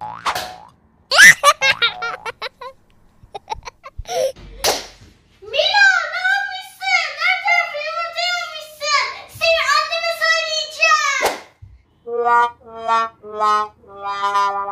Mila, ne yapmışsın? Her tarafı yumurta yemişsin. Seni anneme söyleyeceğim.